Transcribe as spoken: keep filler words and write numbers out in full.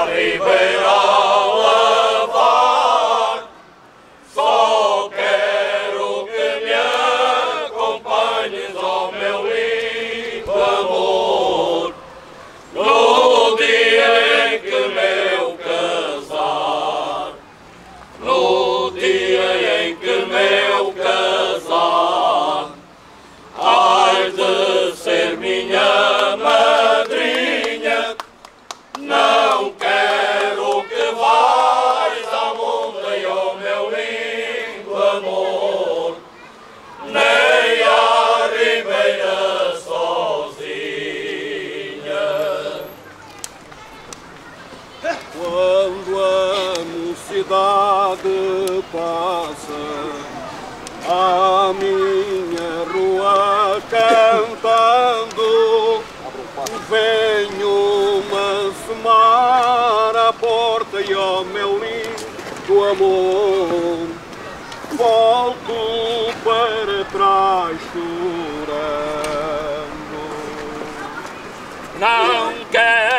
Quando a mocidade passa a minha rua cantando, venho-me somar à porta e ao meu lindo amor volto para trás chorando. Não quero